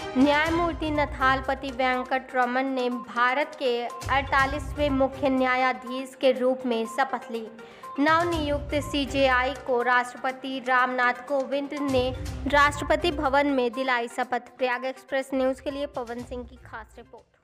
न्यायमूर्ति नथालपति वेंकट रमन ने भारत के 48वें मुख्य न्यायाधीश के रूप में शपथ ली। नवनियुक्त सीजेआई को राष्ट्रपति रामनाथ कोविंद ने राष्ट्रपति भवन में दिलाई शपथ। प्रयाग एक्सप्रेस न्यूज़ के लिए पवन सिंह की खास रिपोर्ट।